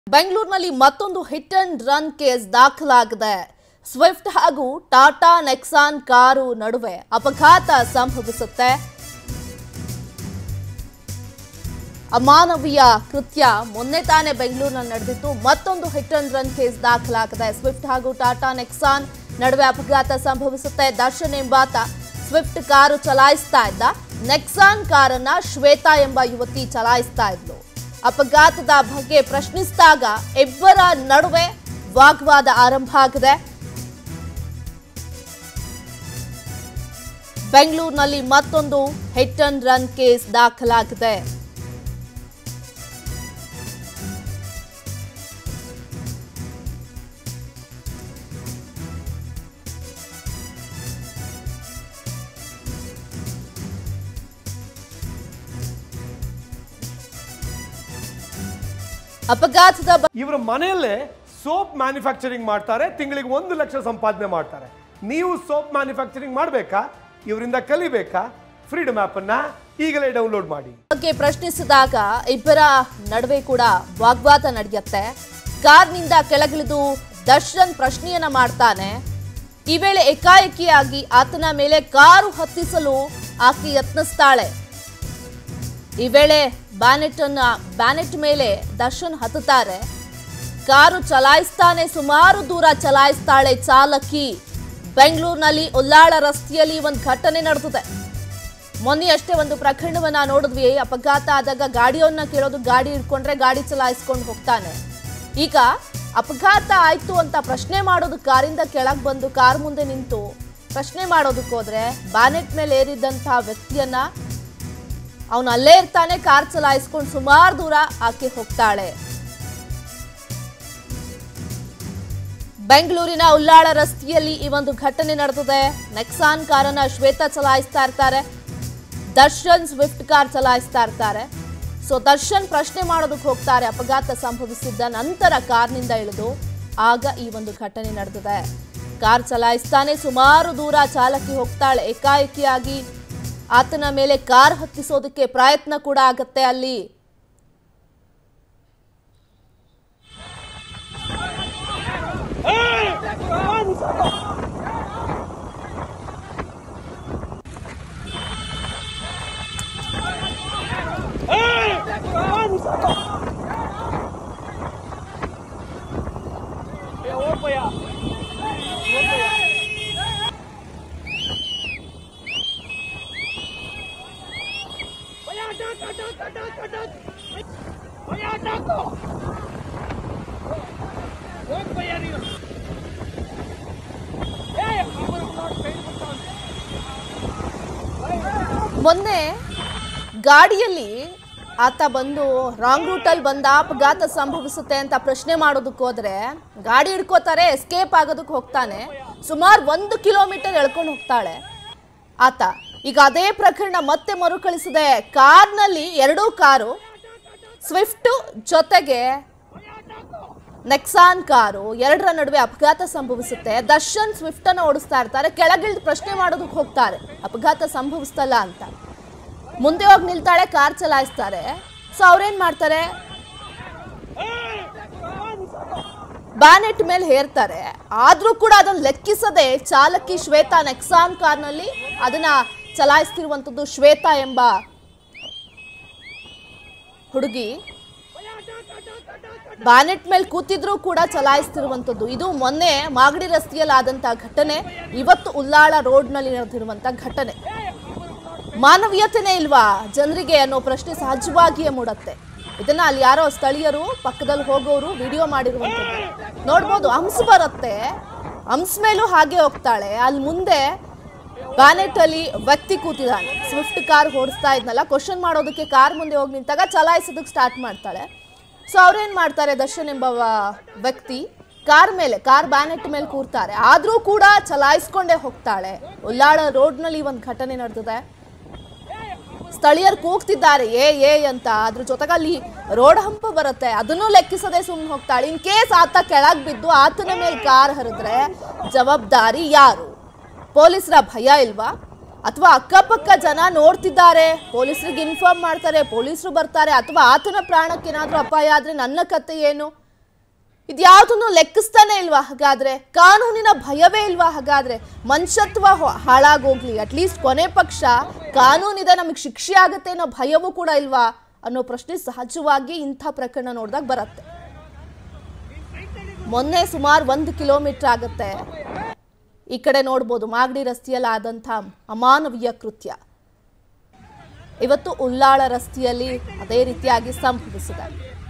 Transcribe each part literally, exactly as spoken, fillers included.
ಬೆಂಗಳೂರಿನಲ್ಲಿ ಮತ್ತೊಂದು hit and run case ದಾಖಲಾಗಿದೆ. ಸ್ವಿಫ್ಟ್ ಹಾಗೂ ಟಾಟಾ ನೆಕ್ಸಾನ್ ಕಾರು ನಡುವೆ ಅಪಘಾತ ಸಂಭವಿಸುತ್ತೆ. ಅಮಾನವೀಯ ಕೃತ್ಯ ಮೊನ್ನೆ ತಾನೇ ಬೆಂಗಳೂರಿನಲ್ಲಿ ನಡೆದಿತ್ತು. ಮತ್ತೊಂದು ಹಿಟ್ ಅಂಡ್ ರನ್ ಕೇಸ್ ದಾಖಲಾಗಿದೆ. ಸ್ವಿಫ್ಟ್ ಹಾಗೂ ಟಾಟಾ ನೆಕ್ಸಾನ್ ನಡುವೆ ಅಪಘಾತ ಸಂಭವಿಸುತ್ತೆ. ದರ್ಶನ್ ಎಂಬಾತ ಸ್ವಿಫ್ಟ್ ಕಾರು ಚಲಾಯಿಸ್ತಾ ಇದ್ದ. ನೆಕ್ಸಾನ್ ಕಾರನ್ನ ಶ್ವೇತಾ ಎಂಬ ಯುವತಿ ಚಲಾಯಿಸ್ತಾ ಇದ್ಲು. ಅಪಘಾತದ ಬಗ್ಗೆ ಪ್ರಶ್ನಿಸಿದಾಗ ಇಬ್ಬರ ನಡುವೆ ವಾಗ್ವಾದ ಆರಂಭ ಆಗಿದೆ. ಬೆಂಗಳೂರಿನಲ್ಲಿ ಮತ್ತೊಂದು ಹಿಟ್ ಅಂಡ್ ರನ್ ಕೇಸ್ ದಾಖಲಾಗಿದೆ. ಅಪಘಾತದ ಇವರ ಮನೆಯಲ್ಲೇ ಸೋಪ್ ಮ್ಯಾನುಫ್ಯಾಕ್ಚರಿಂಗ್ ಮಾಡ್ತಾರೆ. ತಿಂಗಳಿಗೆ ಒಂದು ಲಕ್ಷ ಸಂಪಾದನೆ ಮಾಡ್ತಾರೆ. ನೀವು ಸೋಪ್ ಮ್ಯಾನುಫ್ಯಾಕ್ಚರಿಂಗ್ ಮಾಡಬೇಕಾ? ಇವರಿಂದ ಕಲಿಬೇಕಾ? ಫ್ರೀಡಮ್ ಆಪ್ ಅನ್ನ ಈಗಲೇ ಡೌನ್ಲೋಡ್ ಮಾಡಿ. ಬಗ್ಗೆ ಪ್ರಶ್ನಿಸಿದಾಗ ಇಬ್ಬರ ನಡುವೆ ಕೂಡ ವಾಗ್ವಾದ ನಡೆಯುತ್ತೆ. ಕಾರ್ನಿಂದ ಕೆಳಗಿಳಿದು ದರ್ಶನ್ ಪ್ರಶ್ನೆಯನ್ನ ಮಾಡ್ತಾನೆ. ಈ ವೇಳೆ ಏಕಾಏಕಿಯಾಗಿ ಆತನ ಮೇಲೆ ಕಾರು ಹತ್ತಿಸಲು ಆಕೆ ಯತ್ನಿಸ್ತಾಳೆ. ಈ ವೇಳೆ ಬ್ಯಾನೆಟ್ ಅನ್ನ ಬ್ಯಾನೆಟ್ ಮೇಲೆ ದರ್ಶನ್ ಹತ್ತುತ್ತಾರೆ. ಕಾರು ಚಲಾಯಿಸ್ತಾನೆ, ಸುಮಾರು ದೂರ ಚಲಾಯಿಸ್ತಾಳೆ ಚಾಲಕಿ. ಬೆಂಗಳೂರಿನಲ್ಲಿ ಉಲ್ಲಾಳ ರಸ್ತೆಯಲ್ಲಿ ಒಂದು ಘಟನೆ ನಡೆದಿದೆ. ಮೊನ್ನೆ ಅಷ್ಟೇ ಒಂದು ಪ್ರಕರಣವನ್ನ ನೋಡಿದ್ವಿ. ಅಪಘಾತ ಆದಾಗ ಗಾಡಿಯನ್ನ ಕೇಳೋದು, ಗಾಡಿ ಇಟ್ಕೊಂಡ್ರೆ ಗಾಡಿ ಚಲಾಯಿಸ್ಕೊಂಡು ಹೋಗ್ತಾನೆ. ಈಗ ಅಪಘಾತ ಆಯ್ತು ಅಂತ ಪ್ರಶ್ನೆ ಮಾಡೋದು, ಕಾರಿಂದ ಕೆಳಗೆ ಬಂದು ಕಾರ್ ಮುಂದೆ ನಿಂತು ಪ್ರಶ್ನೆ ಮಾಡೋದಕ್ಕೆ ಹೋದ್ರೆ ಬ್ಯಾನೆಟ್ ಮೇಲೆ ಏರಿದ್ದಂತಹ ವ್ಯಕ್ತಿಯನ್ನ ಅವನು ಅಲ್ಲೇ ಇರ್ತಾನೆ. ಕಾರ್ ಚಲಾಯಿಸ್ಕೊಂಡು ಸುಮಾರು ದೂರ ಆಕೆ ಹೋಗ್ತಾಳೆ. ಬೆಂಗಳೂರಿನ ಉಲ್ಲಾಳ ರಸ್ತೆಯಲ್ಲಿ ಈ ಒಂದು ಘಟನೆ ನಡೆದಿದೆ. ನೆಕ್ಸಾನ್ ಕಾರನ್ನ ಶ್ವೇತಾ ಚಲಾಯಿಸ್ತಾ ಇರ್ತಾರೆ. ದರ್ಶನ್ ಸ್ವಿಫ್ಟ್ ಕಾರ್ ಚಲಾಯಿಸ್ತಾ ಇರ್ತಾರೆ. ಸೊ ದರ್ಶನ್ ಪ್ರಶ್ನೆ ಮಾಡೋದಕ್ಕೆ ಹೋಗ್ತಾರೆ. ಅಪಘಾತ ಸಂಭವಿಸಿದ್ದ ನಂತರ ಕಾರ್ನಿಂದ ಇಳಿದು ಆಗ ಈ ಒಂದು ಘಟನೆ ನಡೆದಿದೆ. ಕಾರ್ ಚಲಾಯಿಸ್ತಾನೆ, ಸುಮಾರು ದೂರ ಚಾಲಕಿ ಹೋಗ್ತಾಳೆ. ಏಕಾಏಕಿಯಾಗಿ ಆತನ ಮೇಲೆ ಕಾರ್ ಹತ್ತಿಸೋದಕ್ಕೆ ಪ್ರಯತ್ನ ಕೂಡ ಆಗತ್ತೆ. ಅಲ್ಲಿ ಮೊನ್ನೆ ಗಾಡಿಯಲ್ಲಿ ಆತ ಬಂದು ರಾಂಗ್ ರೂಟಲ್ಲಿ ಬಂದ, ಅಪಘಾತ ಸಂಭವಿಸುತ್ತೆ ಅಂತ ಪ್ರಶ್ನೆ ಮಾಡೋದಕ್ಕೆ ಹೋದ್ರೆ ಗಾಡಿ ಹಿಡ್ಕೋತಾರೆ, ಎಸ್ಕೇಪ್ ಆಗೋದಕ್ಕೆ ಹೋಗ್ತಾನೆ. ಸುಮಾರು ಒಂದು ಕಿಲೋಮೀಟರ್ ಎಳ್ಕೊಂಡು ಹೋಗ್ತಾಳೆ ಆತ. ಈಗ ಅದೇ ಪ್ರಕರಣ ಮತ್ತೆ ಮರುಕಳಿಸಿದೆ. ಕಾರ್ನಲ್ಲಿ ಎರಡೂ ಕಾರು, ಸ್ವಿಫ್ಟ್ ಜೊತೆಗೆ ನೆಕ್ಸಾನ್ ಕಾರು, ಎರಡರ ನಡುವೆ ಅಪಘಾತ ಸಂಭವಿಸುತ್ತೆ. ದರ್ಶನ್ ಸ್ವಿಫ್ಟ್ ಅನ್ನು ಓಡಿಸ್ತಾ ಇರ್ತಾರೆ. ಕೆಳಗಿಳಿದು ಪ್ರಶ್ನೆ ಮಾಡೋದಕ್ಕೆ ಹೋಗ್ತಾರೆ, ಅಪಘಾತ ಸಂಭವಿಸ್ತಲ್ಲ ಅಂತ. ಮುಂದೆ ಹೋಗಿ ನಿಲ್ತಾಳೆ, ಕಾರ್ ಚಲಾಯಿಸ್ತಾರೆ. ಸೊ ಅವ್ರೇನ್ ಮಾಡ್ತಾರೆ, ಬ್ಯಾನೆಟ್ ಮೇಲೆ ಹೇರ್ತಾರೆ. ಆದ್ರೂ ಕೂಡ ಅದನ್ನ ಲೆಕ್ಕಿಸದೆ ಚಾಲಕಿ ಶ್ವೇತಾ, ನೆಕ್ಸಾನ್ ಕಾರ್ನಲ್ಲಿ ಅದನ್ನ ಚಲಾಯಿಸ್ತಿರುವಂತದ್ದು ಶ್ವೇತಾ ಎಂಬ ಹುಡುಗಿ, ಬ್ಯಾನೆಟ್ ಮೇಲೆ ಕೂತಿದ್ರು ಕೂಡ ಚಲಾಯಿಸ್ತಿರುವಂತದ್ದು. ಇದು ಮೊನ್ನೆ ಮಾಗಡಿ ರಸ್ತೆಯಲ್ಲಿ ಆದಂತಹ ಘಟನೆ, ಇವತ್ತು ಉಲ್ಲಾಳ ರೋಡ್ನಲ್ಲಿ ನಡೆದಿರುವಂತ ಘಟನೆ. ಮಾನವೀಯತೆನೇ ಇಲ್ವಾ ಜನರಿಗೆ ಅನ್ನೋ ಪ್ರಶ್ನೆ ಸಹಜವಾಗಿಯೇ ಮೂಡತ್ತೆ. ಇದನ್ನ ಅಲ್ಲಿ ಯಾರೋ ಸ್ಥಳೀಯರು ಪಕ್ಕದಲ್ಲಿ ಹೋಗೋರು ವಿಡಿಯೋ ಮಾಡಿರುವಂಥದ್ದು ನೋಡ್ಬೋದು. ಹಂಸ ಬರುತ್ತೆ, ಹಂಸ ಮೇಲೂ ಹಾಗೆ ಹೋಗ್ತಾಳೆ. ಅಲ್ಲಿ ಮುಂದೆ ಬ್ಯಾನೆಟ್ ಅಲ್ಲಿ ವ್ಯಕ್ತಿ ಕೂತಿದ್ದಾನೆ. ಸ್ವಿಫ್ಟ್ ಕಾರ್ ಓಡಿಸ್ತಾ ಇದ್ನಲ್ಲ, ಕ್ವಶನ್ ಮಾಡೋದಕ್ಕೆ ಕಾರ್ ಮುಂದೆ ಹೋಗಿ ನಿಂತಾಗ ಚಲಾಯಿಸೋದಕ್ಕೆ ಸ್ಟಾರ್ಟ್ ಮಾಡ್ತಾಳೆ. ಸೊ ಅವ್ರೇನ್ ಮಾಡ್ತಾರೆ, ದರ್ಶನ್ ಎಂಬ ವ್ಯಕ್ತಿ ಕಾರ್ ಮೇಲೆ, ಕಾರ್ ಬ್ಯಾನೆಟ್ ಮೇಲೆ ಕೂರ್ತಾರೆ. ಆದ್ರೂ ಕೂಡ ಚಲಾಯಿಸ್ಕೊಂಡೇ ಹೋಗ್ತಾಳೆ. ಉಲ್ಲಾಳ ರೋಡ್ನಲ್ಲಿ ಒಂದು ಘಟನೆ ನಡೆದಿದೆ. ಸ್ಥಳೀಯರು ಕೂಗ್ತಿದ್ದಾರೆ ಏ ಏ ಅಂತ. ಅದ್ರ ಜೊತೆಗೆ ಅಲ್ಲಿ ರೋಡ್ ಹಂಪ ಬರುತ್ತೆ, ಅದನ್ನು ಲೆಕ್ಕಿಸದೆ ಸುಮ್ಮನೆ ಹೋಗ್ತಾಳೆ. ಇನ್ ಕೇಸ್ ಆತ ಕೆಳಗ್ ಬಿದ್ದು ಆತನ ಮೇಲೆ ಕಾರ್ ಹರಿದ್ರೆ ಜವಾಬ್ದಾರಿ ಯಾರು? ಪೊಲೀಸರ ಭಯ ಇಲ್ವಾ? ಅಥವಾ ಅಕ್ಕಪಕ್ಕ ಜನ ನೋಡ್ತಿದ್ದಾರೆ, ಪೊಲೀಸರಿಗೆ ಇನ್ಫಾರ್ಮ್ ಮಾಡ್ತಾರೆ, ಪೊಲೀಸರು ಬರ್ತಾರೆ, ಅಥವಾ ಆತನ ಪ್ರಾಣಕ್ಕೆ ಏನಾದರೂ ಅಪಾಯ ಆದ್ರೆ ನನ್ನ ಕತೆ ಏನು? ಇದ್ಯಾವುದನ್ನು ಲೆಕ್ಕಿಸ್ತಾನೆ ಇಲ್ವಾ ಹಾಗಾದ್ರೆ? ಕಾನೂನಿನ ಭಯವೇ ಇಲ್ವಾ ಹಾಗಾದ್ರೆ? ಮನುಷ್ಯತ್ವ ಹಾಳಾಗೋಗ್ಲಿ, ಅಟ್ಲೀಸ್ಟ್ ಕೊನೆ ಪಕ್ಷ ಕಾನೂನಿದೆ, ನಮಗೆ ಶಿಕ್ಷೆ ಆಗುತ್ತೆ ಅನ್ನೋ ಭಯವೂ ಕೂಡ ಇಲ್ವಾ ಅನ್ನೋ ಪ್ರಶ್ನೆ ಸಹಜವಾಗಿ ಇಂಥ ಪ್ರಕರಣ ನೋಡಿದಾಗ ಬರುತ್ತೆ. ಮೊನ್ನೆ ಸುಮಾರು ಒಂದು ಕಿಲೋಮೀಟರ್ ಆಗುತ್ತೆ, ಈ ಕಡೆ ನೋಡ್ಬೋದು ಮಾಗಡಿ ರಸ್ತೆಯಲ್ಲಿ ಆದಂಥ ಅಮಾನವೀಯ ಕೃತ್ಯ ಇವತ್ತು ಉಳ್ಳಾಳ ರಸ್ತೆಯಲ್ಲಿ ಅದೇ ರೀತಿಯಾಗಿ ಸಂಭವಿಸಿದೆ.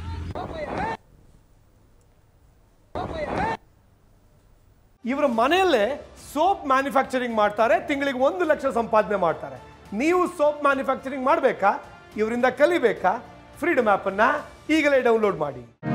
ಇವರ ಮನೆಯಲ್ಲೇ ಸೋಪ್ ಮ್ಯಾನುಫ್ಯಾಕ್ಚರಿಂಗ್ ಮಾಡ್ತಾರೆ, ತಿಂಗಳಿಗೆ ಒಂದು ಲಕ್ಷ ಸಂಪಾದನೆ ಮಾಡ್ತಾರೆ. ನೀವು ಸೋಪ್ ಮ್ಯಾನುಫ್ಯಾಕ್ಚರಿಂಗ್ ಮಾಡಬೇಕಾ, ಇವರಿಂದ ಕಲಿಬೇಕಾ? ಫ್ರೀಡಮ್ ಆ್ಯಪನ್ನು ಈಗಲೇ ಡೌನ್ಲೋಡ್ ಮಾಡಿ.